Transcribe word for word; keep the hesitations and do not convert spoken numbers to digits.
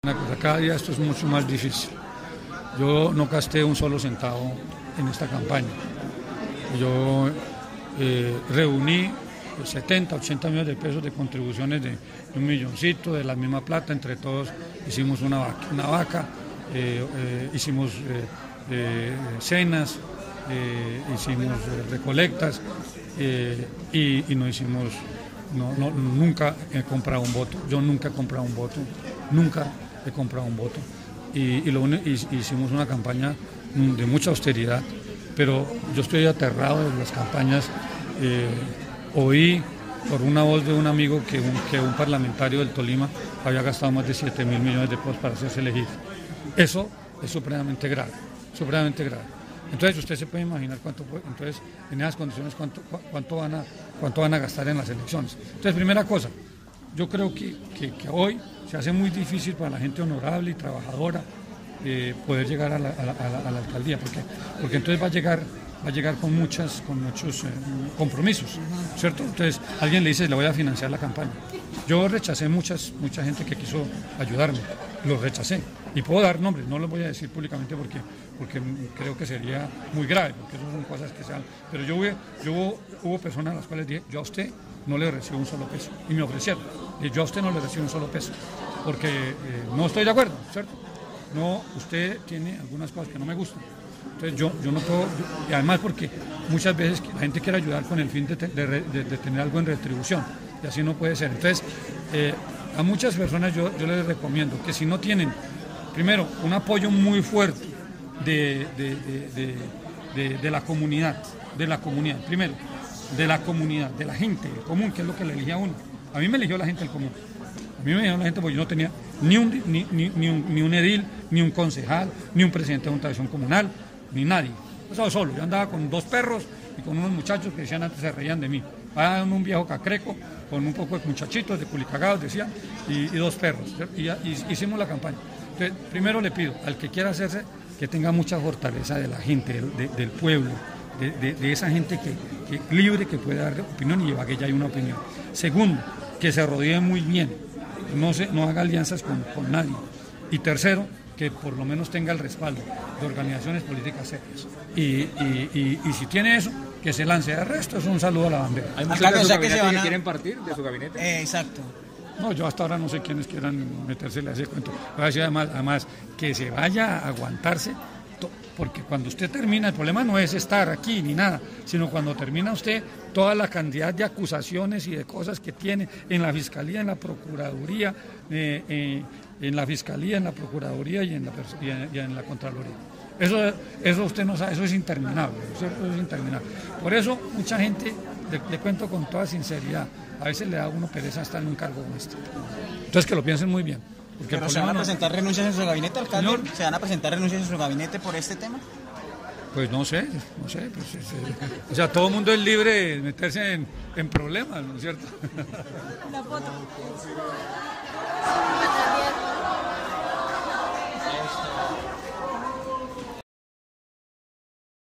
Una cosa, cada día esto es mucho más difícil. Yo no gasté un solo centavo en esta campaña. Yo eh, reuní setenta, ochenta millones de pesos de contribuciones de un milloncito, de la misma plata, entre todos hicimos una vaca, una vaca eh, eh, hicimos eh, eh, cenas, eh, hicimos eh, recolectas eh, y, y no hicimos, no, no, nunca he comprado un voto, yo nunca he comprado un voto, nunca he comprado un voto y, y, lo, y hicimos una campaña de mucha austeridad, pero yo estoy aterrado de las campañas. eh, Oí por una voz de un amigo que un, que un parlamentario del Tolima había gastado más de siete mil millones de pesos para hacerse elegir. Eso es supremamente grave, supremamente grave. Entonces usted se puede imaginar cuánto, entonces en esas condiciones cuánto, cuánto, van a, cuánto van a gastar en las elecciones. Entonces, primera cosa, yo creo que, que, que hoy se hace muy difícil para la gente honorable y trabajadora eh, poder llegar a la, a, la, a, la, a la alcaldía, porque, porque entonces va a llegar... va a llegar con muchas, con muchos eh, compromisos, ¿cierto? Entonces alguien le dice, le voy a financiar la campaña. Yo rechacé muchas, mucha gente que quiso ayudarme, los rechacé. Y puedo dar nombres, no los voy a decir públicamente porque, porque creo que sería muy grave, porque eso son cosas que se dan. Pero yo, hubo, yo hubo, hubo personas a las cuales dije, yo a usted no le recibo un solo peso. Y me ofrecieron, y yo a usted no le recibo un solo peso, porque eh, no estoy de acuerdo, ¿cierto? No, usted tiene algunas cosas que no me gustan. Entonces yo, yo no puedo, yo, y además porque muchas veces la gente quiere ayudar con el fin de, de, de, de tener algo en retribución, y así no puede ser. Entonces, eh, a muchas personas yo, yo les recomiendo que si no tienen, primero, un apoyo muy fuerte de, de, de, de, de, de la comunidad, de la comunidad, primero, de la comunidad, de la gente común, que es lo que le elige a uno. A mí me eligió la gente del común. A mí me eligió la gente porque yo no tenía ni un, ni, ni, ni, un, ni un edil, ni un concejal, ni un presidente de Junta de Acción Comunal, ni nadie. Yo estaba solo, yo andaba con dos perros y con unos muchachos que decían antes se reían de mí. Ah, un viejo cacreco con un poco de muchachitos de culicagados, decían, y, y dos perros. Y, y hicimos la campaña. Entonces, primero le pido al que quiera hacerse que tenga mucha fortaleza de la gente, de, del pueblo, de, de, de esa gente que, que libre, que puede dar opinión y Ibagué ya hay una opinión. Segundo, que se rodee muy bien, no, se, no haga alianzas con, con nadie. Y tercero, que por lo menos tenga el respaldo de organizaciones políticas serias. Y, y, y, y si tiene eso, que se lance. El resto es un saludo a la bandera. ¿Hay muchos de su gabinete que, que quieren partir de su gabinete? Eh, exacto. No, yo hasta ahora no sé quiénes quieran metérsele a ese cuento. Voy a decir además, además que se vaya a aguantarse, porque cuando usted termina, el problema no es estar aquí ni nada, sino cuando termina usted toda la cantidad de acusaciones y de cosas que tiene en la Fiscalía, en la Procuraduría, eh, eh, en la Fiscalía, en la Procuraduría y en la, y en, y en la Contraloría. Eso, eso usted no sabe, eso es interminable, eso es interminable. Por eso mucha gente, le, le cuento con toda sinceridad, a veces le da a uno pereza estar en un cargo como este. Entonces que lo piensen muy bien. Porque ¿Pero se van a presentar no... renuncias en su gabinete, alcalde? Señor, ¿se van a presentar renuncias en su gabinete por este tema? Pues no sé, no sé. Pues, es, o sea, todo el mundo es libre de meterse en, en problemas, ¿no es cierto? La foto.